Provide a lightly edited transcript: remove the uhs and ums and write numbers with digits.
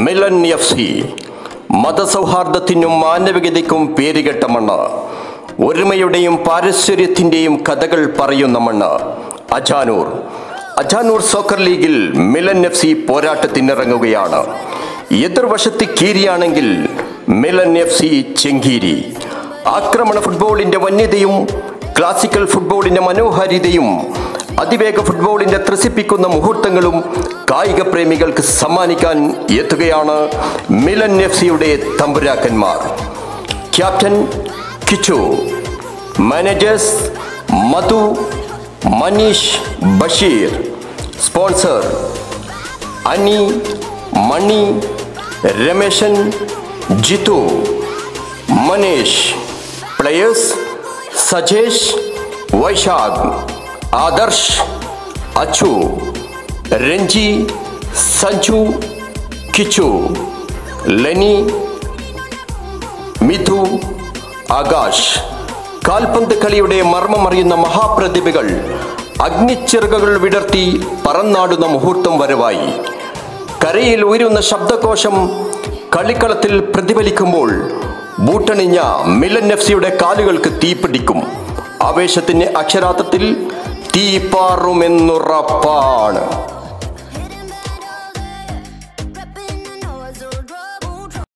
Milan FC. മതസൗഹാർദ്ദത്തിനും മാനവികതയ്ക്കും പേരുകെട്ട മണ്ണ്, ഒരുമയുടെയും പാരസ്പര്യത്തിൻ്റെയും കഥകൾ പറയുന്ന മണ്ണ് അജാനൂർ. അജാനൂർ സോക്കർ ലീഗിൽ മിലൻ എഫ്.സി. പോരാട്ടത്തിനിറങ്ങുകയാണ്. എതിർവശത്ത് കീരിയാണെങ്കിൽ മിലൻ എഫ്.സി. ചെങ്കീരി. ആക്രമണ ഫുട്ബോളിൻ്റെ വന്യതയും ക്ലാസിക്കൽ ഫുട്ബോളിൻ്റെ മനോഹാരിതയും അതിവേഗ ഫുട്ബോളിൻ്റെ ത്രസിപ്പിക്കുന്ന മുഹൂർത്തങ്ങളും കായിക പ്രേമികൾക്ക് സമ്മാനിക്കാൻ എത്തുകയാണ് മിലൻ എഫ്.സിയുടെ തമ്പുരാക്കന്മാർ. Captain Kichu, managers Madhu, Maneesh, Basheer. Sponsor Ani, Mani, Rameshan, Jithu, Maneesh. Players Sajesh, Vaishakh, Adarsh, Achu, Ranji, Sanju, Kichu, Leni, Mithu, Akash. കാൽപന്ത് കളിയുടെ മർമ്മമറിയുന്ന മഹാപ്രതിഭകൾ അഗ്നിച്ചിറകുകൾ വിടർത്തി പറന്നാടുന്ന മുഹൂർത്തം വരവായി. കരയിൽ ഉയരുന്ന ശബ്ദകോശം കളിക്കളത്തിൽ പ്രതിഫലിക്കുമ്പോൾ ബൂട്ടണിഞ്ഞ മിലൻ എഫ്.സിയുടെ കാലുകൾക്ക് തീപിടിക്കും. ആവേശത്തിന് അക്ഷരാർത്ഥത്തിൽ തീ പാറുമെന്നുറപ്പാണ്.